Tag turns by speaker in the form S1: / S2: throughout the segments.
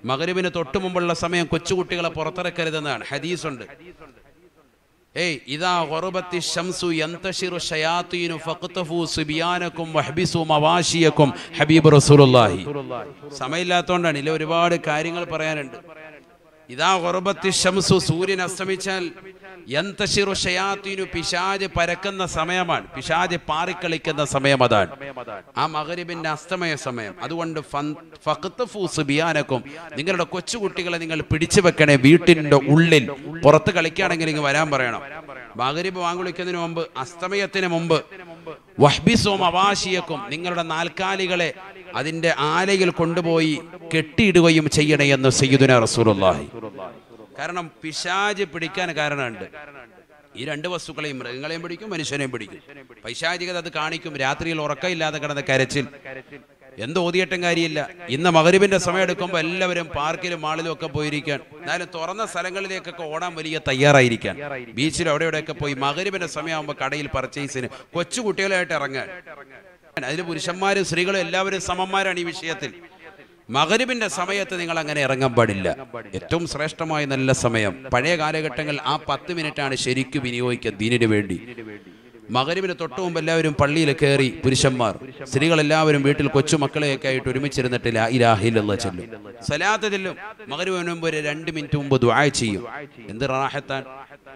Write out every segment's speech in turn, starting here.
S1: മഗ്രിബിന് തൊട്ട് മുമ്പുള്ള സമയം കൊച്ചുകുട്ടികളെ പുറത്തിറക്കരുതെന്നാണ് ഹദീസുണ്ട്. ഇദാ ഗറബത്തി ശംസു യന്തശിറു ശയാത്തീനു ഫഖ്തഫു സുബിയാനകും വഹ്ബിസു മവാശിയകും ഹബീബ് റസൂലുള്ളാഹി. സമയമില്ലാത്തതുകൊണ്ടാണ്, ഇല്ല ഒരുപാട് കാര്യങ്ങൾ പറയാനുണ്ട്. ഇദാ ഗറബത്തി ശംസു, സൂര്യൻ അസ്തമിച്ചാൽ, യന്തശിറു ശയാത്തീനു, പിശാച് പരക്കുന്ന സമയമാണ്, പിശാച് പാറിക്കളിക്കുന്ന സമയം അതാണ് ആ മഗ്രിബിന്റെ അസ്തമയ സമയം. അതുകൊണ്ട് ഫഖ്തഫു സുബിയാനകും, നിങ്ങളുടെ കൊച്ചുകുട്ടികളെ നിങ്ങൾ പിടിച്ചു വെക്കണേ വീട്ടിൻ്റെ ഉള്ളിൽ. പുറത്ത് കളിക്കുകയാണെങ്കിൽ ഇങ്ങ് വരാൻ പറയണം. മഗ്രിബ് വാങ്കുളിക്കുന്നതിന് മുമ്പ്, അസ്തമയത്തിന് മുമ്പ്. വഹ്ബിസു മവാശിയക്കും, നിങ്ങളുടെ നാൽക്കാലികളെ അതിന്റെ ആലയിൽ കൊണ്ടുപോയി കെട്ടിയിടുകയും ചെയ്യണേ എന്ന് സയ്യിദുനാ റസൂലുള്ളാഹി. കാരണം പിശാച് പിടിക്കാൻ കാരണമുണ്ട്. ഈ രണ്ട് വസ്തുക്കളെയും, മൃഗങ്ങളെയും പിടിക്കും മനുഷ്യനെയും പിടിക്കും. പൈശാചികത അത് കാണിക്കും. രാത്രിയിൽ ഉറക്കമില്ലാതെ കിടന്ന കരച്ചിൽ എന്ത് ഓതിയിട്ടും കാര്യമില്ല. ഇന്ന് മഗ്രിബിന്റെ സമയം എടുക്കുമ്പോൾ എല്ലാവരും പാർക്കിലും മാളിലും ഒക്കെ പോയിരിക്കാൻ, എന്നാലും തുറന്ന സ്ഥലങ്ങളിലേക്കൊക്കെ ഓടാൻ വലിയ തയ്യാറായിരിക്കാൻ, ബീച്ചിലും അവിടെ ഇവിടെയൊക്കെ പോയി മഗ്രിബിന്റെ സമയമാകുമ്പോൾ കടയിൽ പർച്ചേസിന് കൊച്ചുകുട്ടികളായിട്ട് ഇറങ്ങാൻ. അതിൽ പുരുഷന്മാരും സ്ത്രീകളും എല്ലാവരും സമന്മാരാണ് ഈ വിഷയത്തിൽ. മഗ്രിബിന്റെ സമയത്ത് നിങ്ങൾ അങ്ങനെ ഇറങ്ങാൻ പാടില്ല. ഏറ്റവും ശ്രേഷ്ഠമായ നല്ല സമയം പഴയ കാലഘട്ടങ്ങളിൽ ആ 10 മിനിറ്റാണ് ശരിക്കും വിനിയോഗിക്കുക ദീനിന് വേണ്ടി. മഗ്രിബിന് തൊട്ട് മുമ്പ് എല്ലാവരും പള്ളിയിൽ കയറി, പുരുഷന്മാർ സ്ത്രീകളെല്ലാവരും വീട്ടിൽ കൊച്ചുമക്കളെയൊക്കെ ആയിട്ട് ഒരുമിച്ചിരുന്നിട്ട് ലാ ഇലാഹ ഇല്ലല്ലാഹ് ചൊല്ലും, സ്വലാത്ത് ചൊല്ലും. മഗ്രിബിന് മുമ്പ് ഒരു 2 മിനിറ്റ് മുമ്പ് ദുആ ചെയ്യും. എന്ത് റാഹത്താണ്!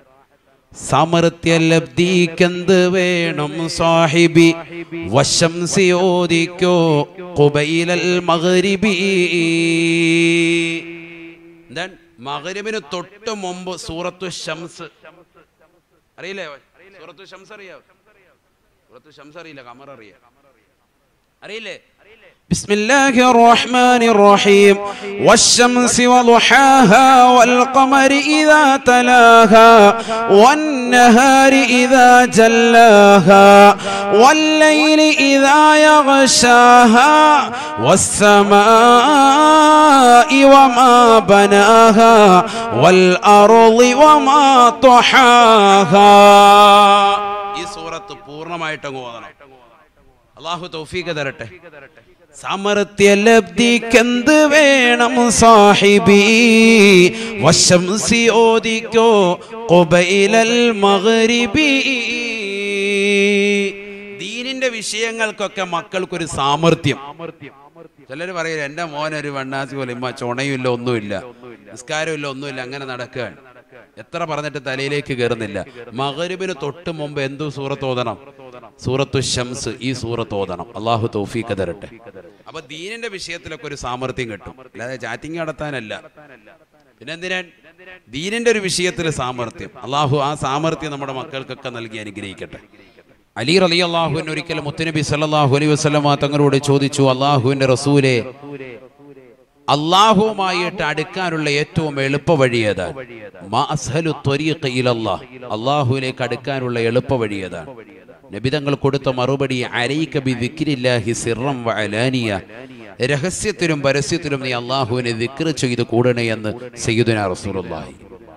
S1: സമൃത്യലബ്ദിക്കെന്ത് വേണം സാഹിബി, വശംസി ഓദിക്കോ ഖുബൈലൽ മഗ്രിബി. എന്താണ്? മഗ്രിബിന് തൊട്ട് മുമ്പ് സൂറത്തു ശംസ് അറിയില്ലേ? സൂറത്തു ശംസ് അറിയാം? സൂറത്തു ശംസ് അറിയില്ല, ഖമർ അറിയാം. അറിയില്ലേ? بسم الله الرحمن الرحيم والشمس وضحاها والقمر إذا تلاها والنهار إذا جلاها والليل إذا يغشاها والسماء وما بناها والأرض وما طحاها. ഈ സൂറത്ത് പൂർണ്ണമായിട്ട് ഓതണം. അല്ലാഹു തൗഫീഖ് തരട്ടെ. സമൃത്യലബ്ദിക്കെന്ത് വേണം സാഹിബി, വശംസി ഓദിക്കോ ഖുബൈലൽ മഗ്രിബി. ദീനിന്റെ വിഷയങ്ങൾക്കൊക്കെ മക്കൾക്കൊരു സാമർത്ഥ്യം. ചിലർ പറയില്ല, എൻ്റെ മോനൊരു വണ്ണാസി പോലെ, ഇമ്മ ചുണയുമില്ല, ഒന്നുമില്ല, നിസ്കാരമില്ല, ഒന്നുമില്ല, അങ്ങനെ നടക്കുകയാണ്. എത്ര പറഞ്ഞിട്ട് തലയിലേക്ക് കയറുന്നില്ല. മഗ്രിബിന് തൊട്ട് മുമ്പ് എന്തു സൂറത്ത് ഓതണം? സൂറത്തു ശംസ്. ഈ സൂറത്ത് ഓതണം. അള്ളാഹു തൗഫീഖ് തരട്ടെ. അപ്പൊ ദീനിന്റെ വിഷയത്തിലൊക്കെ ഒരു സാമർത്ഥ്യം കിട്ടും, അല്ലാതെ ചാറ്റിങ് നടത്താനല്ല. പിന്നെന്തിനാ? ദീനിന്റെ ഒരു വിഷയത്തിൽ സാമർത്ഥ്യം. അള്ളാഹു ആ സാമർത്ഥ്യം നമ്മുടെ മക്കൾക്കൊക്കെ നൽകി അനുഗ്രഹിക്കട്ടെ. അലി റളിയല്ലാഹുവിന് ഒരിക്കൽ മുത്തുനബി സല്ലല്ലാഹു അലൈഹി വസല്ലമ തങ്ങളോട് ചോദിച്ചു, അള്ളാഹുവിന്റെ റസൂലേ, അള്ളാഹുവുമായിട്ട് അടുക്കാനുള്ള ഏറ്റവും എളുപ്പ വഴി ഏതാണ്? മാ അസ്ഹലു ത്വരീഖ് ഇലല്ലാഹ്, അള്ളാഹുവിലേക്ക് അടുക്കാനുള്ള എളുപ്പ വഴി ഏതാണ്? നബി തങ്ങൾ കൊടുത്ത മറുപടി, അലൈക ബിദിക്രില്ലാഹി സിർറൻ വഅലാനിയ, രഹസ്യത്തിലും പരസ്യത്തിലും നീ അള്ളാഹുവിനെ ദിക്ർ ചെയ്ത് കൂടണേ എന്ന് സയ്യിദുനാ റസൂലുള്ളാഹി.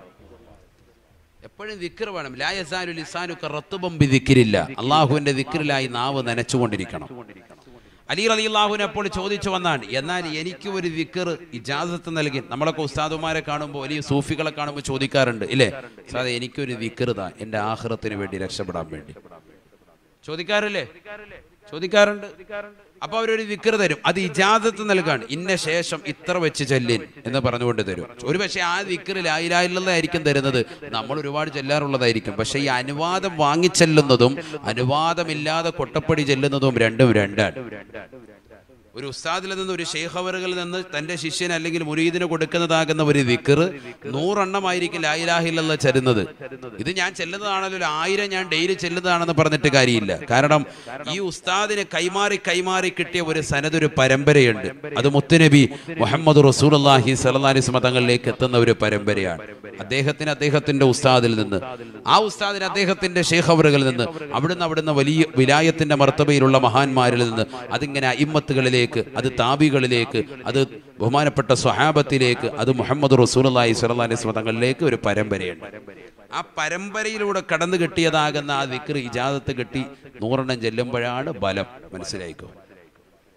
S1: എപ്പോഴും ദിക്ർ വേണം. ലാ യസാലു ലിസാനുക റത്ബൻ ബിദിക്രില്ലാ, അള്ളാഹുവിന്റെ ദിക്റിലായി നാവ് നനച്ചുകൊണ്ടിരിക്കണം. അലി റളിയല്ലാഹുവിനെ അപ്പോൾ ചോദിച്ചു വന്നാണ്, എന്നാൽ എനിക്ക് ഒരു ദിക്ർ ഇജാസത്ത് നൽകി. നമ്മളൊക്കെ ഉസ്താദുമാരെ കാണുമ്പോൾ, വലിയ സൂഫികളെ കാണുമ്പോൾ ചോദിക്കാറുണ്ട്, ഇല്ലേ ഉസ്താദേ, എനിക്കൊരു ദിക്ർ താ, എൻ്റെ ആഖിറത്തിന് വേണ്ടി, രക്ഷപ്പെടാൻ വേണ്ടി. ചോദിക്കാറില്ലേ? ചോദിക്കാറുണ്ട്. അപ്പൊ അവരൊരു ദിക്ർ തരും, അത് ഇജാസത്ത് നൽകാണ്. ഇന്ന ശേഷം ഇത്ര വെച്ച് ചെല്ലിൻ എന്ന് പറഞ്ഞുകൊണ്ട് തരും. ഒരു പക്ഷേ ആ ദിക്ർ ലാ ഇലാഹ ഇല്ലല്ലാഹ് ആയിരിക്കും തരുന്നത്, നമ്മൾ ഒരുപാട് ചെല്ലാറുള്ളതായിരിക്കും. പക്ഷെ ഈ അനുവാദം വാങ്ങിച്ചെല്ലുന്നതും അനുവാദമില്ലാതെ കൊട്ടപ്പടി ചെല്ലുന്നതും രണ്ടും രണ്ടാണ്. ഒരു ഉസ്താദിൽ നിന്ന്, ഒരു ശൈഖ് അവറുകളിൽ നിന്ന് തന്റെ ശിഷ്യന് അല്ലെങ്കിൽ മുരീദിന് കൊടുക്കുന്നതാകുന്ന ഒരു ദിക്ർ 100 എണ്ണമായിരിക്കും ലാ ഇലാഹ ഇല്ലല്ലാഹ് ചെല്ലുന്നത്. ഇത് ഞാൻ ചെല്ലുന്നതാണല്ലോ, 1000 ഞാൻ ഡെയിലി ചെല്ലുന്നതാണെന്ന് പറഞ്ഞിട്ട് കാര്യമില്ല. കാരണം ഈ ഉസ്താദിന് കൈമാറി കിട്ടിയ ഒരു സനദ്, ഒരു പരമ്പരയുണ്ട്. അത് മുത്തുനബി മുഹമ്മദ് റസൂലുള്ളാഹി സ്വല്ലല്ലാഹി അലൈഹി വസല്ലം തങ്ങളിലേക്ക് എത്തുന്ന ഒരു പരമ്പരയാണ്. അദ്ദേഹത്തിന് അദ്ദേഹത്തിന്റെ ഉസ്താദിൽ നിന്ന്, ആ ഉസ്താദിന് അദ്ദേഹത്തിന്റെ ശൈഖ് അവറുകളിൽ നിന്ന്, അവിടുന്ന് വലിയ വിലായത്തിന്റെ മർത്തബയിലുള്ള മഹാന്മാരിൽ നിന്ന്, അതിങ്ങനെ അയിമ്മത്തുകളിലേക്ക്, അത് താബികളിലേക്ക്, അത് ബഹുമാനപ്പെട്ട സ്വഹാബത്തിലേക്ക്, അത് മുഹമ്മദ് റസൂലുള്ളാഹി സ്വല്ലല്ലാഹി അലൈഹി വസല്ലം തങ്ങളിലേക്ക് ഒരു പരമ്പരയുണ്ട്. ആ പരമ്പരയിലൂടെ കടന്നു കിട്ടിയതാകുന്ന ആ ദിക്ർ ഇജാസത്ത് കിട്ടി 100 എണ്ണം ചെല്ലുമ്പോഴാണ് ബലം. മനസ്സിലായിക്കോ?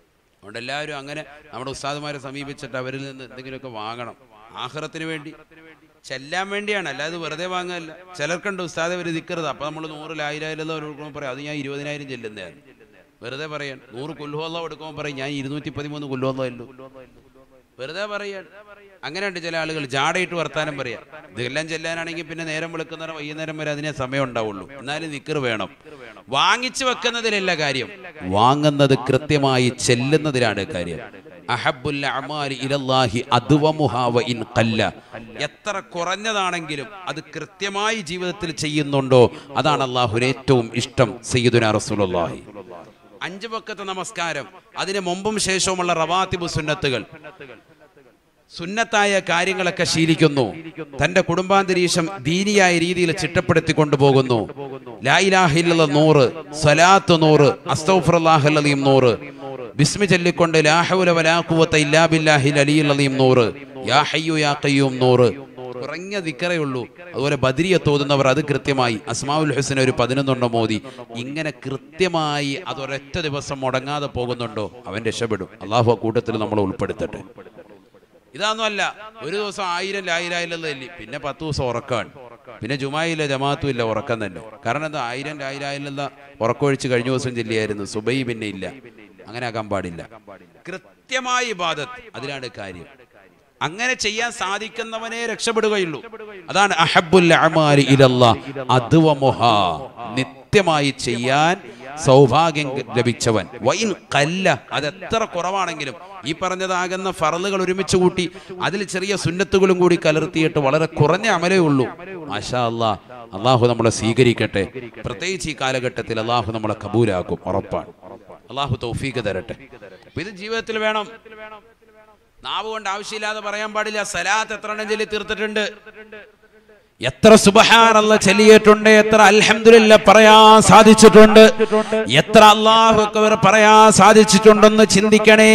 S1: അതുകൊണ്ട് എല്ലാവരും അങ്ങനെ നമ്മുടെ ഉസ്താദുമാരെ സമീപിച്ചിട്ട് അവരിൽ നിന്ന് എന്തെങ്കിലുമൊക്കെ വാങ്ങണം. ആഖിറത്തിന് വേണ്ടി ചെല്ലാൻ വേണ്ടിയാണ്, അല്ലാതെ വെറുതെ വാങ്ങാനല്ല. ചിലർക്കുണ്ട് ഉസ്താദെ ഒരു ദിക്റുത, അപ്പോൾ നമ്മൾ 100 1000 പറയാം, അത് ഞാൻ 20,000 ചെല്ലുന്നതാണ്. വെറുതെ പറയാൻ 100 കുൽഹുവല്ലാഹ് കൊടുക്കുമ്പോൾ പറയും ഞാൻ 213 കുൽഹുവല്ലാഹ് ഉള്ളൂ. വെറുതെ പറയാൻ. അങ്ങനെയുണ്ട് ചില ആളുകൾ ജാടയിട്ട് വർത്താനം പറയാം. ഇതെല്ലാം ചെല്ലാനാണെങ്കിൽ പിന്നെ നേരം വെളുക്കുന്നേരം വൈകുന്നേരം വരെ അതിനെ സമയം ഉണ്ടാവുള്ളൂ. എന്നാലും ദിക്ർ വേണം. വാങ്ങിച്ചു വെക്കുന്നതിലല്ല കാര്യം, വാങ്ങുന്നത് കൃത്യമായി ചെല്ലുന്നതിലാണ് കാര്യം. അഹബ്ബുൽ അഅമാലി ഇലല്ലാഹി അദ്വമുഹാ വ ഇൻ ഖല്ല. എത്ര കുറഞ്ഞതാണെങ്കിലും അത് കൃത്യമായി ജീവിതത്തിൽ ചെയ്യുന്നുണ്ടോ അതാണ് അല്ലാഹുവിന് ഏറ്റവും ഇഷ്ടം. സയ്യിദുനാ റസൂലുള്ളാഹി 5 വഖത്ത് നമസ്കാരം, അതിന് മുമ്പും ശേഷവുമുള്ള റവാത്തിബ് സുന്നത്തുകൾ, സുന്നത്തായ കാര്യങ്ങളൊക്കെ ശീലിക്കുന്നു. തന്റെ കുടുംബാന്തരീക്ഷം ദീനിയായ രീതിയിൽ ചിട്ടപ്പെടുത്തി കൊണ്ടുപോകുന്നു. ലാ ഇലാഹ ഇല്ലല്ലാഹ് 100, സ്വലാത്ത് 100, അസ്തഗ്ഫിറുല്ലാഹൽ അലീം 100, ബിസ്മി ചൊല്ലിക്കൊണ്ട് ലാ ഹൗല വലാ ഖുവത ഇല്ലാ ബില്ലാഹിൽ അലിയിൽ അലീം 100, യാ ഹയ്യു യാ ഖയ്യൂം 100. കുറഞ്ഞ ദിക്റേ ഉള്ളൂ. അതുപോലെ ബദരിയത്ത് ഓതുന്നവർ അത് കൃത്യമായി, അസ്മാഉൽ ഹുസ്ന ഒരു 11 മോദി, ഇങ്ങനെ കൃത്യമായി അതൊരൊറ്റ ദിവസം മുടങ്ങാതെ പോകുന്നുണ്ടോ അവൻ രക്ഷപ്പെടും. അള്ളാഹു ആ കൂട്ടത്തിൽ നമ്മളെ ഉൾപ്പെടുത്തട്ടെ. ഇതൊന്നും അല്ല, ഒരു ദിവസം 1000 ലാ ഇലാഹ ഇല്ലല്ലാഹ്, പിന്നെ 10 ദിവസം ഉറക്കാണ്, പിന്നെ ജുമായില്ല ജമാഅത്തും ഇല്ല, ഉറക്കം തന്നെ. കാരണം എന്താ, 1000 ലാ ഇലാഹ ഇല്ലല്ലാഹ് ഉറക്കമൊഴിച്ച് കഴിഞ്ഞ ദിവസം ചൊല്ലിയായിരുന്നു, സുബൈ പിന്നെ ഇല്ല. അങ്ങനെ ആക്കാൻ പാടില്ല. കൃത്യമായി ഇബാദത്ത്, അതിലാണ് കാര്യം. അങ്ങനെ ചെയ്യാൻ സാധിക്കുന്നവനെ രക്ഷപ്പെടുകയുള്ളൂ. അതാണ് അഹബ്ബുൽ അഅമാലി ഇലല്ലാഹ് അദ്വമുഹാ, നിത്യമായി ചെയ്യാൻ സൗഭാഗ്യം ലഭിച്ചവൻ. വൈൻ ഖല്ല, അതെത്ര കുറവാണെങ്കിലും ഈ പറഞ്ഞതാകുന്ന ഫർളുകൾ ഒരുമിച്ച് കൂട്ടി അതിൽ ചെറിയ സുന്നത്തുകളും കൂടി കലർത്തിയിട്ട് വളരെ കുറഞ്ഞ അമലേ ഉള്ളൂ. മാഷാ അല്ലാഹ്, അള്ളാഹു നമ്മളെ സ്വീകരിക്കട്ടെ. പ്രത്യേകിച്ച് ഈ കാലഘട്ടത്തിൽ അള്ളാഹു നമ്മളെ കബൂലാക്കും, ഉറപ്പാണ്. അള്ളാഹു തൗഫീഖ് തരട്ടെ. ഇത് ജീവിതത്തിൽ വേണം. നാവ് കൊണ്ട് ആവശ്യമില്ലാതെ പറയാൻ പാടില്ല. സലാത്ത് എത്ര എണ്ണം ചൊല്ലി തീർത്തിട്ടുണ്ട്, എത്ര സുബ്ഹാനല്ലാഹ് ചൊല്ലിയിട്ടുണ്ട്, എത്ര അൽഹംദുലില്ലാഹ് പറയാൻ സാധിച്ചിട്ടുണ്ട്, എത്ര അല്ലാഹു അക്ബർ പറയാൻ സാധിച്ചിട്ടുണ്ടെന്ന് ചിന്തിക്കണേ.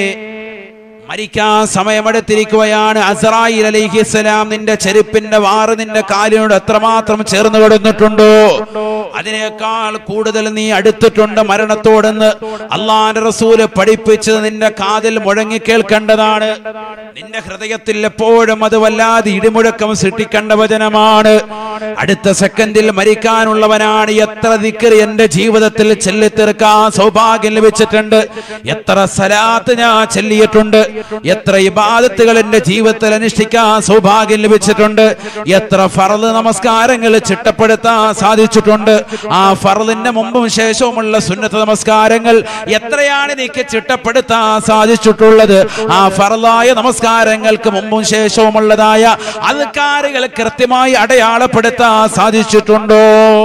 S1: മരിക്കാൻ സമയമെടുത്തിരിക്കുകയാണ്. അസ്റായീൽ അലൈഹിസ്സലാം നിന്റെ ചെരുപ്പിന്റെ വാറ് നിന്റെ കാലിനോട് എത്രമാത്രം ചേർന്ന് കിടന്നിട്ടുണ്ടോ അതിനേക്കാൾ കൂടുതൽ നീ അടുത്തിട്ടുണ്ട് മരണത്തോടെന്ന് അള്ളാഹുവിന്റെ റസൂല് പഠിപ്പിച്ചത് നിന്റെ കാതിൽ മുഴങ്ങി കേൾക്കേണ്ടതാണ്. നിന്റെ ഹൃദയത്തിൽ എപ്പോഴും അത് വല്ലാതെ ഇടിമുഴക്കം സൃഷ്ടിക്കേണ്ട വചനമാണ്. അടുത്ത സെക്കൻഡിൽ മരിക്കാനുള്ളവനാണ്. എത്ര ദിക്ർ എന്റെ ജീവിതത്തിൽ ചൊല്ലിത്തീർക്കാൻ സൗഭാഗ്യം ലഭിച്ചിട്ടുണ്ട്, എത്ര സലാത്ത് ഞാൻ ചൊല്ലിയിട്ടുണ്ട്, എത്ര ഇബാദത്തുകൾ എന്റെ ജീവിതത്തിൽ അനുഷ്ഠിക്കാൻ സൗഭാഗ്യം ലഭിച്ചിട്ടുണ്ട്, എത്ര ഫർള് നമസ്കാരങ്ങൾ ചിട്ടപ്പെടുത്താൻ സാധിച്ചിട്ടുണ്ട്. ആ ഫർളിന്റെ മുമ്പും ശേഷവുമുള്ള സുന്നത്ത് നമസ്കാരങ്ങൾ എത്രയാണ് എനിക്ക് ചിട്ടപ്പെടുത്താൻ സാധിച്ചിട്ടുള്ളത്. ആ ഫർളായ നമസ്കാരങ്ങൾക്ക് മുമ്പും ശേഷവുമുള്ളതായ അദ്കാറുകൾ കൃത്യമായി അടയാളപ്പെടുത്താൻ സാധിച്ചിട്ടുണ്ടോ?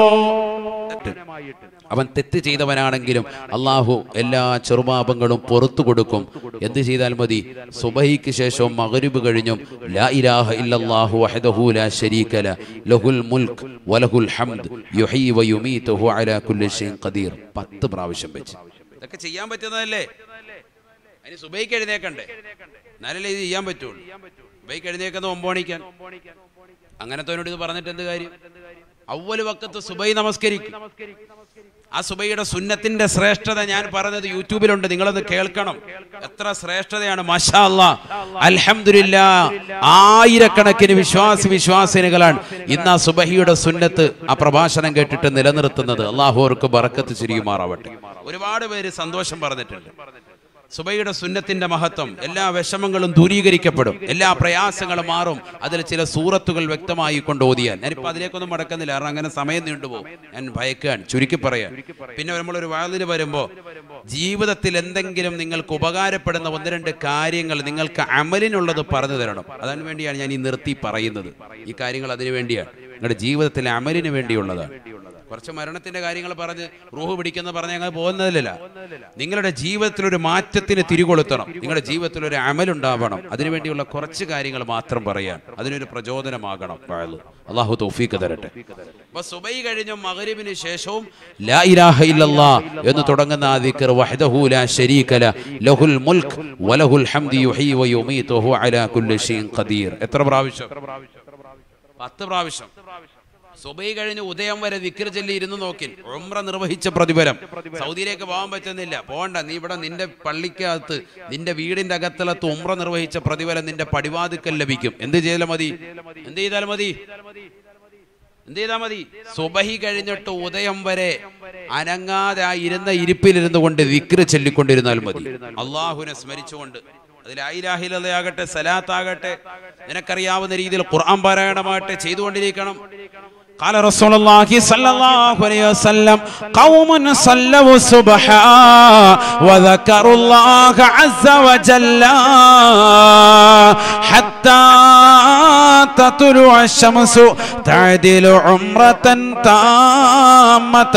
S1: അവൻ തെറ്റ് ചെയ്തവനാണെങ്കിലും അള്ളാഹു എല്ലാ ചെറുപാപങ്ങളും പുറത്തു കൊടുക്കും. എന്ത് ചെയ്താൽ മതി? സുബഹിക്ക് ശേഷവും മഗ്രിബ് കഴിഞ്ഞും ലാ ഇലാഹ ഇല്ലല്ലാഹു വഹ്ദഹു ലാ ശരീക ലഹു ലഹുൽ മുൽക്ക് വലഹുൽ ഹംദ് യുഹ്യി വയുമീതുഹു അലാ കുല്ലി ഷൈഇൻ ഖദീർ 10 പ്രാവശ്യം വെച്ച്. ഇതൊക്കെ ചെയ്യാൻ പറ്റുന്നതല്ലേ? അതിന് സുബഹിക്ക് എഴുന്നേക്കണ്ടേ? എന്നാലല്ലേ ഇത് ചെയ്യാൻ പറ്റുള്ളൂ. സുബഹിക്ക് എഴുന്നേക്കുന്ന 9 മണിക്കാൻ. അങ്ങനത്തവനോട് ഇത് പറഞ്ഞിട്ട് എന്ത് കാര്യം? അവ്വൽ വഖത്ത് സുബഹി നമസ്കരിക്കും. ആ സുബഹിയുടെ സുന്നത്തിന്റെ ശ്രേഷ്ഠത ഞാൻ പറഞ്ഞത് യൂട്യൂബിലുണ്ട്, നിങ്ങളത് കേൾക്കണം. എത്ര ശ്രേഷ്ഠതയാണ്! മാഷാ അല്ലാഹ്, അൽഹംദുലില്ലാഹ്. ആയിരക്കണക്കിന് വിശ്വാസിനികളാണ് ഇന്ന് ആ സുബഹിയുടെ സുന്നത്ത് ആ പ്രഭാഷണം കേട്ടിട്ട് നിലനിർത്തുന്നത്. അല്ലാഹു അവർക്ക് ബറക്കത്ത് ചൊരിയുമാറാവട്ടെ. ഒരുപാട് പേര് സന്തോഷം പറഞ്ഞിട്ടുണ്ട്. സുബഹിയുടെ സുന്നത്തിന്റെ മഹത്വം, എല്ലാ വിഷമങ്ങളും ദൂരീകരിക്കപ്പെടും, എല്ലാ പ്രയാസങ്ങളും മാറും. അതിൽ ചില സൂറത്തുകൾ വ്യക്തമായി കൊണ്ട് ഓതിയാൽ. ഞാനിപ്പോൾ അതിലേക്കൊന്നും മടക്കുന്നില്ല, കാരണം അങ്ങനെ സമയം നീണ്ടുപോകും. ഞാൻ ഭയക്കാൻ ചുരുക്കി പറയാൻ. പിന്നെ നമ്മളൊരു വാതിന് വരുമ്പോൾ ജീവിതത്തിൽ എന്തെങ്കിലും നിങ്ങൾക്ക് ഉപകാരപ്പെടുന്ന 1-2 കാര്യങ്ങൾ നിങ്ങൾക്ക് അമലിനുള്ളത് പറഞ്ഞു തരണം. അതിനു വേണ്ടിയാണ് ഞാൻ ഈ നിർത്തി പറയുന്നത്. ഈ കാര്യങ്ങൾ അതിനു വേണ്ടിയാണ്, നിങ്ങളുടെ ജീവിതത്തിലെ അമലിന് വേണ്ടിയുള്ളതാണ്. കുറച്ച് മരണത്തിന്റെ കാര്യങ്ങൾ പറഞ്ഞ് റൂഹ് പിടിക്കുന്ന പറഞ്ഞ് അങ്ങനെ പോകുന്നതിലല്ല. നിങ്ങളുടെ ജീവിതത്തിൽ ഒരു മാറ്റത്തിന് തിരികൊളുത്തണം, നിങ്ങളുടെ ജീവിതത്തിൽ ഒരു അമലുണ്ടാവണം. അതിനുവേണ്ടിയുള്ള കുറച്ച് കാര്യങ്ങൾ മാത്രം പറയാൻ, അതിനൊരു പ്രചോദനമാകണം. അല്ലാഹു തൗഫീഖ് തരട്ടെ. അപ്പൊ സുബഹി കഴിഞ്ഞും മഗ്രിബിന് ശേഷവും ലാ ഇലാഹ ഇല്ലല്ലാഹ് എന്ന് തുടങ്ങുന്ന ആ ദിക്ർ, വഹ്ദഹു ലാ ശരീക ലഹുൽ മുൽക്ക് വലഹുൽ ഹംദു യുഹ്യി വയുമീതുഹു അലാ കുല്ലി ഷൈഇൻ ഖദീർ. എത്ര പ്രാവശ്യം? 10 പ്രാവശ്യം. സുബഹി കഴിഞ്ഞ് ഉദയം വരെ ദിക്ർ ചൊല്ലി ഇരുന്ന് നോക്കി ഉംറ നിർവഹിച്ച പ്രതിഫലം. സൗദിയിലേക്ക് പോകാൻ പറ്റുന്നില്ല, പോകണ്ട, നീ ഇവിടെ നിന്റെ പള്ളിക്കകത്ത് നിന്റെ വീടിന്റെ അകത്തലത്ത് ഉംറ നിർവഹിച്ച പ്രതിഫലം നിന്റെ പടിവാതിക്കൽ ലഭിക്കും. എന്ത് ചെയ്താൽ മതി? സുബഹി കഴിഞ്ഞിട്ട് ഉദയം വരെ അനങ്ങാതെ ആ ഇരുന്ന ഇരിപ്പിലിരുന്നു കൊണ്ട് ദിക്ർ ചൊല്ലിക്കൊണ്ടിരുന്നാൽ മതി, അള്ളാഹുവിനെ സ്മരിച്ചുകൊണ്ട്. അതിൽ ലാ ഇലാഹ ഇല്ലല്ലാഹ് ആകട്ടെ, സലാത്താകട്ടെ, നിനക്കറിയാവുന്ന രീതിയിൽ ഖുർആൻ പാരായണമാകട്ടെ ചെയ്തുകൊണ്ടിരിക്കണം. قال رسول الله صلى الله عليه وسلم قوم صلوا الصبح وذكروا الله عز وجل حتى تطلع الشمس تعدل عمرة تامة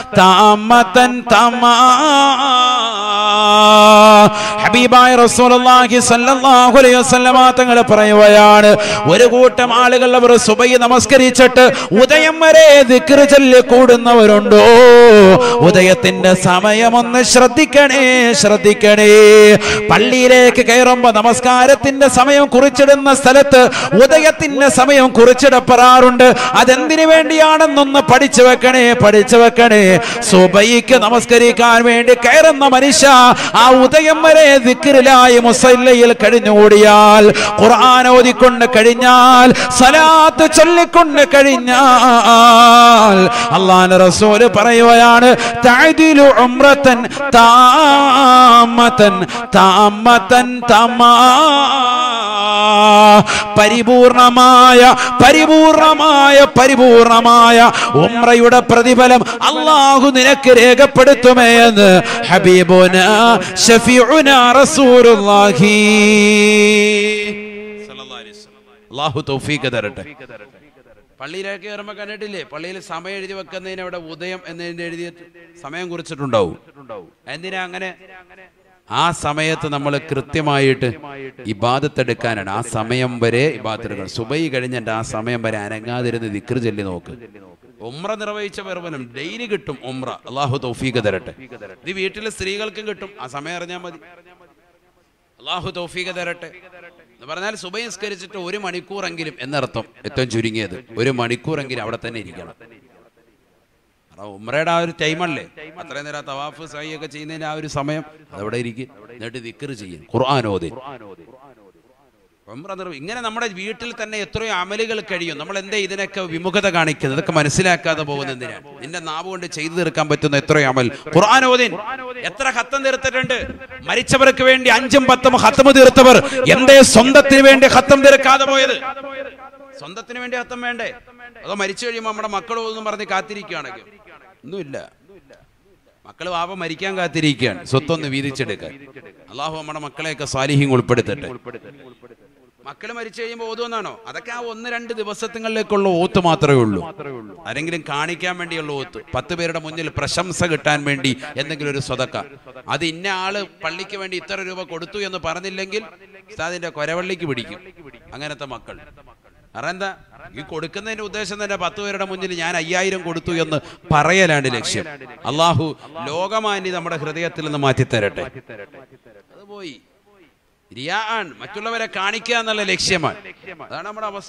S1: ഹബീബായ റസൂലുള്ളാഹി സ്വല്ലല്ലാഹു അലൈഹി വസല്ലമ തങ്ങൾ പറയുകയാണ്, ഒരു കൂട്ടം ആളുകൾ അവർ സുബഹി നമസ്കരിച്ചിട്ട് ഉദയം വരെ ദിക്ർ ചൊല്ലി കൂടുന്നവരുണ്ടോ? ഉദയത്തിന്റെ സമയം ഒന്ന് ശ്രദ്ധിക്കണേ. പള്ളിയിലേക്ക് കയറുമ്പോ നമസ്കാരത്തിന്റെ സമയം കുറിച്ചിടുന്ന സ്ഥലത്ത് ഉദയത്തിന്റെ സമയം കുറിച്ചിടപ്പെടാറുണ്ട്. അതെന്തിനു വേണ്ടിയാണെന്നൊന്ന് പഠിച്ചു വെക്കണേ. സുബഹിക്ക് നമസ്കരിക്കാൻ വേണ്ടി കയറുന്ന മനുഷ്യ ആ ഉദയം വരെ ദിക്റിലായി മുസല്ലയിൽ കഴിഞ്ഞുകൂടിയാൽ, ഖുർആൻ ഓതിക്കൊണ്ട് കഴിഞ്ഞാൽ, സലാത്ത് ചൊല്ലിക്കൊണ്ട് കഴിഞ്ഞാൽ, അല്ലാഹുവിന്റെ റസൂൽ പറയുകയാണ്, തഅദിലു ഉംറതൻ താമതൻ പരിപൂർണമായ ഉംറയുടെ പ്രതിഫലം അല്ലാഹു നിനക്ക് രേഖപ്പെടുത്തുമേ എന്ന് ഹബീബുനാ ശഫീഉനാ റസൂലുള്ളാഹി സ്വല്ലല്ലാഹു അലൈഹി വസല്ലം. അല്ലാഹു തൗഫീഖ് തരട്ടെ. പള്ളിയിലേക്ക് കയറുമ്പോൾ കണ്ടിട്ടില്ലേ, പള്ളിയിൽ സമയം എഴുതി വെക്കുന്നതിന് അവിടെ ഉദയം എന്നതിന്റെ എഴുതി സമയം കുറിച്ചിട്ടുണ്ടാവും. എന്തിനാ അങ്ങനെ? ആ സമയത്ത് നമ്മൾ കൃത്യമായിട്ട് ഇബാദത്ത് എടുക്കാനാണ്. ആ സമയം വരെ ഇബാദത്ത് എടുക്കണം. സുബഹി കഴിഞ്ഞിട്ട് ആ സമയം വരെ അനങ്ങാതിരുന്ന് ദിക്ർ ചൊല്ലി നോക്ക്. ഉംറ നിർവഹിച്ച പ്രതിഫലം ഡെയിലി കിട്ടും. ഉംറ അല്ലാഹു തൗഫീഖ് തരട്ടെ. ഇത് വീട്ടിലെ സ്ത്രീകൾക്കും കിട്ടും. ആ സമയം അറിഞ്ഞാൽ മതി. അല്ലാഹു തൗഫീഖ് തരട്ടെ. എന്ന് പറഞ്ഞാൽ സുബഹി നിസ്കരിച്ചിട്ട് 1 മണിക്കൂറെങ്കിലും എന്നർത്ഥം, ഏറ്റവും ചുരുങ്ങിയത് 1 മണിക്കൂറെങ്കിലും അവിടെ തന്നെ ഇരിക്കണം. ഉംറയുടെ ആ ഒരു ടൈമല്ലേ, അത്രയും നേരം തവാഫ് സഅയ് ഒക്കെ ചെയ്യുന്നതിന്റെ ആ ഒരു സമയം അതവിടെ ഇരിക്കും. എന്നിട്ട് ദിക്ർ ചെയ്യും, ഖുർആൻ ഓതി. ഇങ്ങനെ നമ്മുടെ വീട്ടിൽ തന്നെ എത്രയോ അമലുകൾ കഴിയും. നമ്മൾ എന്താ ഇതിനൊക്കെ വിമുഖത കാണിക്കുന്നത്? ഇതൊക്കെ മനസ്സിലാക്കാതെ പോകുന്ന എന്തിനാണ്? നിന്റെ നാവ് കൊണ്ട് ചെയ്തു തീർക്കാൻ പറ്റുന്ന എത്രയോ അമൽ. ഖുർആൻ ഓതി എത്ര ഖത്തം തീർത്തിട്ടുണ്ട്. മരിച്ചവർക്ക് വേണ്ടി 5ഉം 10ഉം ഖത്തം തീർത്തവർ എന്തേ സ്വന്തത്തിന് വേണ്ടി ഖത്തം തീർക്കാതെ പോയത്? സ്വന്തത്തിന് വേണ്ടി ഖത്തം വേണ്ടേ? അതോ മരിച്ചു കഴിയുമ്പോൾ നമ്മുടെ മക്കളൊന്നും പറഞ്ഞ് കാത്തിരിക്കുകയാണെങ്കിൽ? ഒന്നുമില്ല. മക്കൾ വാപ്പ മരിക്കാൻ കാത്തിരിക്കുകയാണ്, സ്വത്തൊന്ന് വീതിച്ചെടുക്കാൻ. അള്ളാഹു നമ്മുടെ മക്കളെയൊക്കെ സാലിഹ്യം ഉൾപ്പെടുത്തട്ടെ. മക്കൾ മരിച്ചു കഴിയുമ്പോൾ ഓതുവെന്നാണോ? അതൊക്കെ ആ 1-2 ദിവസങ്ങളിലേക്കുള്ള ഓത്ത് മാത്രമേ ഉള്ളൂ. ആരെങ്കിലും കാണിക്കാൻ വേണ്ടിയുള്ള ഓത്ത്, 10 പേരുടെ മുന്നിൽ പ്രശംസ കിട്ടാൻ വേണ്ടി എന്തെങ്കിലും ഒരു സ്വതക്ക. അത് ഇന്ന ആള് പള്ളിക്ക് വേണ്ടി ഇത്ര രൂപ കൊടുത്തു എന്ന് പറഞ്ഞില്ലെങ്കിൽ ഉസ്താദിന്റെ കൊരവള്ളിക്ക് പിടിക്കും അങ്ങനത്തെ മക്കൾ. കാരണം എന്താ? ഈ കൊടുക്കുന്നതിന്റെ ഉദ്ദേശം തന്നെ 10 പേരുടെ മുന്നിൽ ഞാൻ 5000 കൊടുത്തു എന്ന് പറയലാണ് ലക്ഷ്യം. അള്ളാഹു ലോകമാനി നമ്മുടെ ഹൃദയത്തിൽ നിന്ന് മാറ്റിത്തരട്ടെ. അത് പോയി റിയാഅൻ, മറ്റുള്ളവരെ കാണിക്കുക എന്നുള്ള ലക്ഷ്യമാണ്. അതാണ് നമ്മുടെ അവസ്ഥ.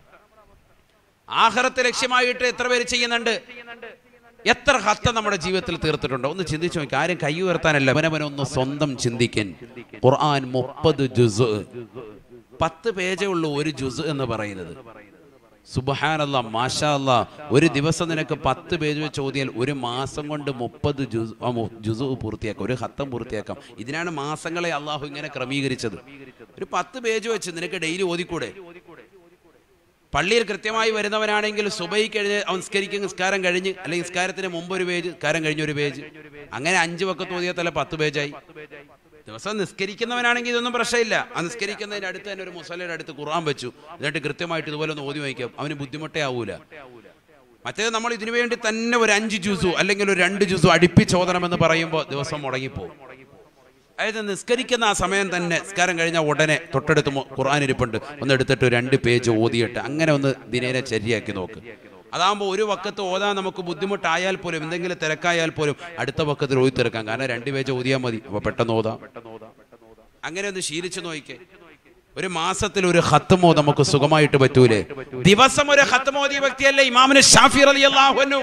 S1: ആഖിറത്ത് ലക്ഷ്യമായിട്ട് എത്ര പേര് ചെയ്യുന്നുണ്ട്? എത്ര ഖത്തം നമ്മുടെ ജീവിതത്തിൽ തീർത്തിട്ടുണ്ടോ? ഒന്ന് ചിന്തിച്ചു നോക്കി. ആരും കൈ ഉയർത്താനല്ല, അവനവനൊന്ന് സ്വന്തം ചിന്തിക്കൻ. ഖുർആൻ 30 ജുസ്, 10 പേജേ ഉള്ളൂ ഒരു ജുസ് എന്ന് പറയുന്നത്. സുബ്ഹാനല്ലാഹ്, മാഷാ അല്ലാഹ്. ഒരു ദിവസം നിനക്ക് 10 പേജ് വെച്ച് ഓതിയാൽ 1 മാസം കൊണ്ട് 30 ജുസ് പൂർത്തിയാക്കാം, ഒരു ഖത്തം പൂർത്തിയാക്കാം. ഇതിനാണ് മാസങ്ങളെ അള്ളാഹു ഇങ്ങനെ ക്രമീകരിച്ചത്. ഒരു 10 പേജ് വെച്ച് നിനക്ക് ഡെയിലി ഓതിക്കൂടെ? പള്ളിയിൽ കൃത്യമായി വരുന്നവനാണെങ്കിൽ സുബഹിക്ക് കഴിഞ്ഞ് നിസ്കാരം കഴിഞ്ഞ്, അല്ലെങ്കിൽ നിസ്കാരത്തിന് മുമ്പ് ഒരു പേജ്, നിസ്കാരം കഴിഞ്ഞ ഒരു പേജ്, അങ്ങനെ 5 വക്കത്ത് ഓതിയാൽ തന്നെ 10 പേജായി. ദിവസം നിസ്കരിക്കുന്നവനാണെങ്കിൽ ഇതൊന്നും പ്രശ്നമില്ല. ആ നിസ്കരിക്കുന്നതിന് അടുത്ത് തന്നെ ഒരു മുസല്ലയുടെ അടുത്ത് ഖുർആൻ വെച്ചു, എന്നിട്ട് കൃത്യമായിട്ട് ഇതുപോലെ ഒന്ന് ഓതി വായിക്കാം, അവന് ബുദ്ധിമുട്ടേ ആവൂല. മറ്റേത് നമ്മൾ ഇതിനു വേണ്ടി തന്നെ ഒരു 5 ജുസു അല്ലെങ്കിൽ ഒരു 2 ജുസു അടുപ്പിച്ച് ഓതണമെന്ന് പറയുമ്പോൾ ദിവസം മുടങ്ങിപ്പോവും. അതായത് നിസ്കരിക്കുന്ന ആ സമയം തന്നെ, നിസ്കാരം കഴിഞ്ഞാൽ ഉടനെ തൊട്ടടുത്ത് ഖുർആൻ ഇരിപ്പുണ്ട്, ഒന്ന് എടുത്തിട്ട് 2 പേജ് ഓതിയിട്ട് അങ്ങനെ ഒന്ന് ദിനേന ചര്യയാക്കി നോക്ക്. അതാകുമ്പോൾ ഒരു വക്കത്ത് ഓതാൻ നമുക്ക് ബുദ്ധിമുട്ടായാൽ പോലും, എന്തെങ്കിലും തിരക്കായാൽ പോലും അടുത്ത വക്കത്തിൽ ഓതി തീർക്കാം. കാരണം 2 പേജ് ഓതിയാൽ മതി, അപ്പോൾ പെട്ടെന്ന് ഓതാം. അങ്ങനെ ഒന്ന് ശീലിച്ചു നോക്കിക്കേ. ഒരു മാസത്തിൽ ഒരു ഖത്മോ നമുക്ക് സുഖമായിട്ട് പറ്റൂലേ? ദിവസം ഒരു ഖത്മ ഓതിയ വ്യക്തിയല്ലേ ഇമാമുന ശാഫി റളിയല്ലാഹു അൻഹു?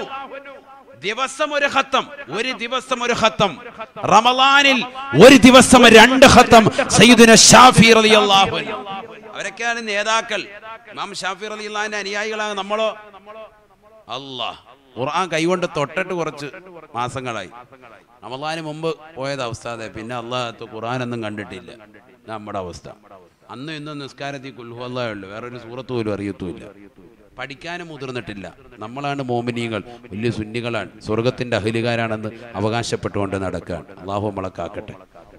S1: ദിവസം ഒരു ഖത്തം, ഒരു ദിവസം ഒരു ഖത്തം. റമളാനിൽ ഒരു ദിവസം 2 ഖത്തം സയ്യിദുന ശാഫി റളിയല്ലാഹു അൻഹു. അവരൊക്കെയാണ് നേതാക്കൾ. ഇമാം ശാഫി റളിയല്ലാഹുവിന്റെ അനുയായികളാണ് നമ്മളോ? അല്ലാഹ് ഖുർആൻ കൈകൊണ്ട് തൊട്ടിട്ട് കുറച്ച് മാസങ്ങളായി. റമളാന് മുമ്പ് പോയത് അവസ്ഥ, പിന്നെ അല്ലാഹു ഖുർആനൊന്നും കണ്ടിട്ടില്ല. നമ്മുടെ അവസ്ഥ. അന്നും ഇന്നും നിസ്കാരത്തിൽ ഖുൽ ഹുവല്ലാഹേ ഉള്ളൂ, വേറൊരു സൂറത്ത് പോലും അറിയത്തുമില്ല. പഠിക്കാനും മുതിർന്നിട്ടില്ല. നമ്മളാണ് മോമിനീങ്ങൾ, വലിയ സുന്നികളാണ്, സ്വർഗത്തിന്റെ അഹ്ലുകാരാണെന്ന് അവകാശപ്പെട്ടുകൊണ്ട് നടക്കുകയാണ്. അല്ലാഹു നമ്മളെ കാക്കട്ടെ.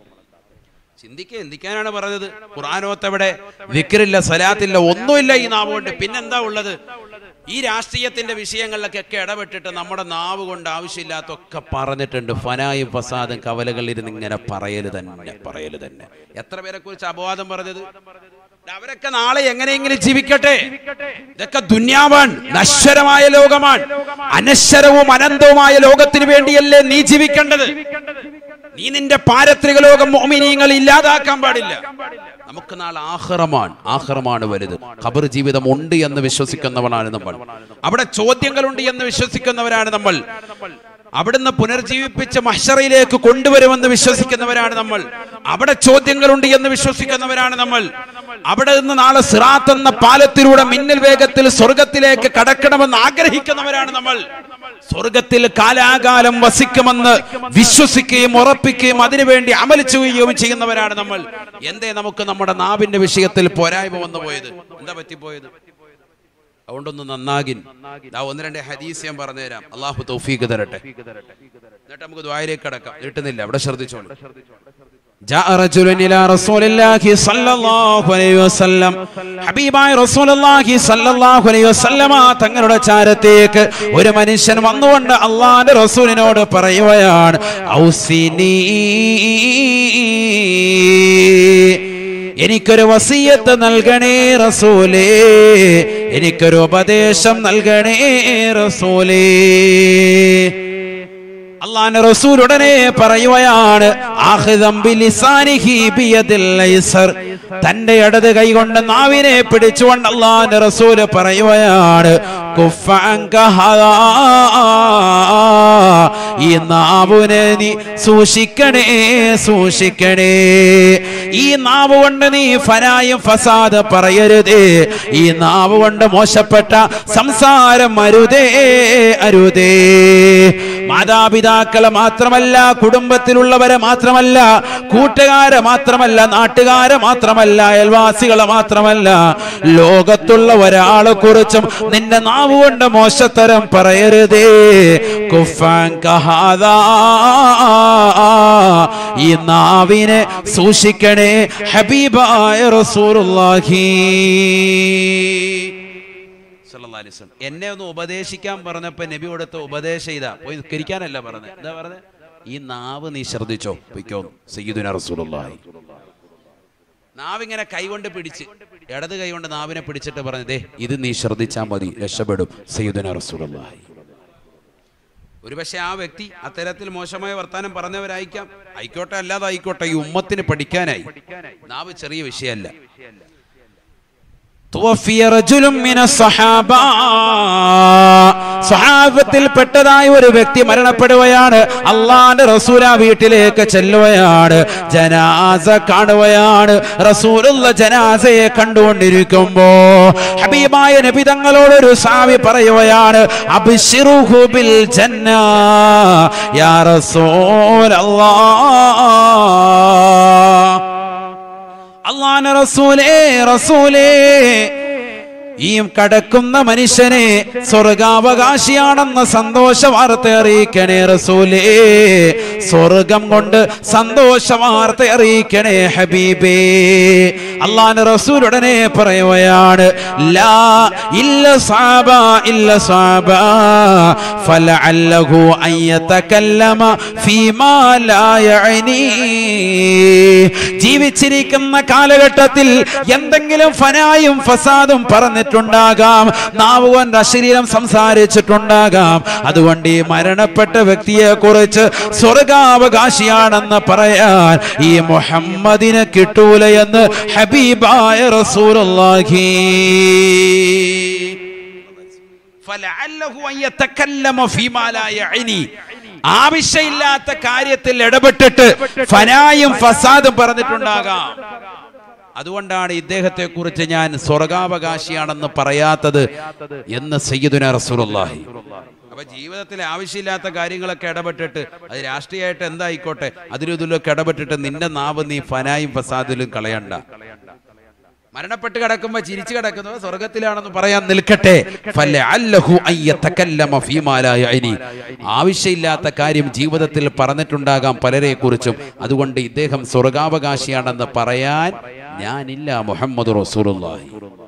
S1: ചിന്തിക്കാനാണ് പറഞ്ഞത്. ഖുർആനോത്തെവിടെ? ദിക്റില്ല, സലാത്തില്ല, ഒന്നുമില്ല ഈ നാവ് കൊണ്ട്. പിന്നെന്താ ഉള്ളത്? ഈ രാഷ്ട്രീയത്തിന്റെ വിഷയങ്ങളിലൊക്കെ ഇടപെട്ടിട്ട് നമ്മുടെ നാവ് കൊണ്ട് ആവശ്യമില്ലാത്തൊക്കെ പറഞ്ഞിട്ടുണ്ട്. ഫനായും ഫസാദും കവലകളിരുന്ന് ഇങ്ങനെ പറയല് തന്നെ. എത്ര പേരെ കുറിച്ച് അപവാദം പറഞ്ഞത്? അവരൊക്കെ നാളെ എങ്ങനെയെങ്കിലും ജീവിക്കട്ടെ. ഇതൊക്കെ ദുന്യാവാണ്, നശ്വരമായ ലോകമാണ്. അനശ്വരവും അനന്തവുമായ ലോകത്തിന് വേണ്ടിയല്ലേ നീ ജീവിക്കേണ്ടത്? നീ നിന്റെ പാരത്രിക ലോകം മുഅ്മിനീങ്ങൾ ഇല്ലാതാക്കാൻ പാടില്ല. നമുക്ക് നാളെ ആഖിറമാണ് വലുത്. ഖബർ ജീവിതം ഉണ്ട് എന്ന് വിശ്വസിക്കുന്നവരാണ് നമ്മൾ. അവിടെ ചോദ്യങ്ങളുണ്ട് എന്ന് വിശ്വസിക്കുന്നവരാണ് നമ്മൾ. അവിടുന്ന് പുനർജീവിപ്പിച്ച് മഹ്ശറിലേക്ക് കൊണ്ടുവരുമെന്ന് വിശ്വസിക്കുന്നവരാണ് നമ്മൾ. അവിടെ ചോദ്യങ്ങളുണ്ട് എന്ന് വിശ്വസിക്കുന്നവരാണ് നമ്മൾ. അവിടെ നിന്ന് നാളെ സിറാത്ത് എന്ന പാലത്തിലൂടെ മിന്നൽ വേഗത്തിൽ സ്വർഗത്തിലേക്ക് കടക്കണമെന്ന് ആഗ്രഹിക്കുന്നവരാണ് നമ്മൾ. സ്വർഗത്തിൽ കാലാകാലം വസിക്കുമെന്ന് വിശ്വസിക്കുകയും ഉറപ്പിക്കുകയും അതിനുവേണ്ടി അമൽ ചെയ്യുകയും ചെയ്യുന്നവരാണ് നമ്മൾ. എന്തേ നമുക്ക് നമ്മുടെ നാവിന്റെ വിഷയത്തിൽ പോരായ്മ വന്നു പോയത്? എന്താ പറ്റിപ്പോയത്? അതുകൊണ്ടൊന്ന് നന്നാകിൻ. 1-2 ഹദീസ് ഞാൻ പറഞ്ഞുതരാം. അള്ളാഹു തൗഫീഖ് തരട്ടെ. എന്നിട്ട് നമുക്ക് ദുആയിലേക്ക് കടക്കാം. നീട്ടുന്നില്ല, അവിടെ ശ്രദ്ധിച്ചോളൂ. ജാഅ റജുലുൻ ഇലാ റസൂലില്ലാഹി സ്വല്ലല്ലാഹു അലൈഹി വസല്ലം. ഹബീബായ റസൂലുള്ളാഹി സ്വല്ലല്ലാഹു അലൈഹി വസല്ലമ തങ്ങളുടെ ചാരത്തേക്ക് ഒരു മനുഷ്യൻ വന്നുകൊണ്ട് അല്ലാഹുവിന്റെ റസൂലിനോട് പറയുകയാണ്, ഔസിനി, എനിക്കൊരു വസിയത്ത് നൽകണേ റസൂലേ, എനിക്കൊരു ഉപദേശം നൽകണേ റസൂലേ. അല്ലാഹുവിന്റെ റസൂൽ ഉടനെ പറയുകയാണ്, ആഖിദം ബിലിസാനിഹി ബിയദിൽ ഐസർ, തന്റെ ഇടത് കൈകൊണ്ട് നാവിനെ പിടിച്ചുകൊണ്ട് അല്ലാഹുവിന്റെ റസൂൽ പറയുകയാണ്, ഈ നാവിനെ നീ സൂക്ഷിക്കണേ. ഈ നാവ് കൊണ്ട് നീ ഫനായും ഫസാദ് പറയരുതേ. ഈ നാവ് കൊണ്ട് മോശപ്പെട്ട സംസാരം അരുതേ. മാതാപിതാക്കളെ മാത്രമല്ല, കുടുംബത്തിലുള്ളവരെ മാത്രമല്ല, കൂട്ടുകാരെ മാത്രമല്ല, നാട്ടുകാരെ മാത്രമല്ല, അയൽവാസികളെ മാത്രമല്ല, ലോകത്തുള്ള ഒരാളെ കുറിച്ചും നിന്റെ നാവ് കൊണ്ട് മോശത്തരം പറയരുതേ. ഈ നാവിനെ സൂക്ഷിക്കണേ ഹബീബായ റസൂലുള്ളാഹി. എന്നെ ഒന്ന് ഉപദേശിക്കാൻ പറഞ്ഞപ്പോ നബി കൊടുത്ത ഉപദേശം ഇതാ. പോയി നിസ്കരിക്കാനല്ല പറഞ്ഞത്. എന്താ പറഞ്ഞത്? ഈ നാവ് നീ ശ്രദ്ധിച്ചോ, പൊയ്ക്കോ. സയ്യിദുനാ റസൂലുള്ളാഹി നാവിങ്ങനെ കൈകൊണ്ട് പിടിച്ച്, ഇടത് കൈകൊണ്ട് നാവിനെ പിടിച്ചിട്ട് പറഞ്ഞതേ, ഇത് നീ ശ്രദ്ധിച്ചാൽ മതി, രക്ഷപ്പെടും. സയ്യിദുനാ റസൂലുള്ളാഹി. ഒരുപക്ഷെ ആ വ്യക്തി അത്തരത്തിൽ മോശമായ വർത്താനം പറഞ്ഞവരായിരിക്കാം. ആയിക്കോട്ടെ, അല്ലാതായിക്കോട്ടെ, ഈ ഉമ്മത്തിന് പഠിക്കാനായി. നാവ് ചെറിയ വിഷയമല്ല. സ്വഹാബത്തിൽപ്പെട്ടതായ ഒരു വ്യക്തി മരണപ്പെടുകയാണ്. അള്ളാന്റെ റസൂൽ ആ വീട്ടിലേക്ക് ചെല്ലുകയാണ്. ജനാസ കാണുകയാണ്. റസൂലുള്ള ജനാസയെ കണ്ടുകൊണ്ടിരിക്കുമ്പോ ഹബീബായ നബി തങ്ങളോടൊരു സഹാബി പറയുകയാണ്, അബ്ശിറുഹു ബിൽ ജന്ന യാ റസൂലല്ലാഹ്. അല്ലാഹുവിന്റെ റസൂലേ, ഈ കടക്കുന്ന മനുഷ്യനെ സ്വർഗാവകാശിയാണെന്ന സന്തോഷ വാർത്ത അറിയിക്കണേ റസൂലേ. സ്വർഗം കൊണ്ട് സന്തോഷ വാർത്ത അറിയിക്കണേ ഹബീബേ. അല്ലാഹുവിന്റെ റസൂൽ ഉടനെ പറയുകയാണ്, ലാ ഇല്ല സ്വഹാബ ഫലഅല്ലഹു അൻ യതകല്ലമ ഫീമാ ലാ യഅനി. ജീവിച്ചിരിക്കുന്ന കാലഘട്ടത്തിൽ എന്തെങ്കിലും ഫനായും ഫസാദും പറഞ്ഞിട്ട്
S2: പറഞ്ഞിട്ടുണ്ടാകാം, നാവ് കൊണ്ട് അശ്ലീലം സംസാരിച്ചിട്ടുണ്ടാകാം. അതുകൊണ്ട് ഈ മരണപ്പെട്ട വ്യക്തിയെ കുറിച്ച് സ്വർഗാവകാശിയാണെന്ന് പറയാൻ ഈ മുഹമ്മദിനെ കിട്ടൂല എന്ന് ഹബീബായ റസൂലുള്ളാഹി. ഫലഅല്ലഹു അൻ യതകല്ലമ ഫീമാ ലാ യഅനി, ആവശ്യമില്ലാത്ത കാര്യത്തിൽ ഇടപെട്ടിട്ട് ഫനായും ഫസാദും പറഞ്ഞിട്ടുണ്ടാകാം. അതുകൊണ്ടാണ് ഇദ്ദേഹത്തെ കുറിച്ച് ഞാൻ സ്വർഗാവകാശിയാണെന്ന് പറയാത്തത് എന്ന് സയ്യിദുനാ റസൂലുള്ളാഹി. അപ്പൊ ജീവിതത്തിലെ ആവശ്യമില്ലാത്ത കാര്യങ്ങളൊക്കെ ഇടപെട്ടിട്ട്, അത് രാഷ്ട്രീയമായിട്ട് എന്തായിക്കോട്ടെ, അതിലും ഇതിലൊക്കെ ഇടപെട്ടിട്ട് നിന്റെ നാവ് നീ ഫനായും ഫസാദിലും കളയണ്ട. മരണപ്പെട്ട് കിടക്കുമ്പോ ചിരിച്ചു കിടക്കുന്നത് സ്വർഗത്തിലാണെന്ന് പറയാൻ നിൽക്കട്ടെ. ആവശ്യമില്ലാത്ത കാര്യം ജീവിതത്തിൽ പറഞ്ഞിട്ടുണ്ടാകാം പലരെ കുറിച്ചും. അതുകൊണ്ട് ഇദ്ദേഹം സ്വർഗാവകാശിയാണെന്ന് പറയാൻ ഞാനില്ല. മുഹമ്മദ് റസൂലുള്ളാഹി.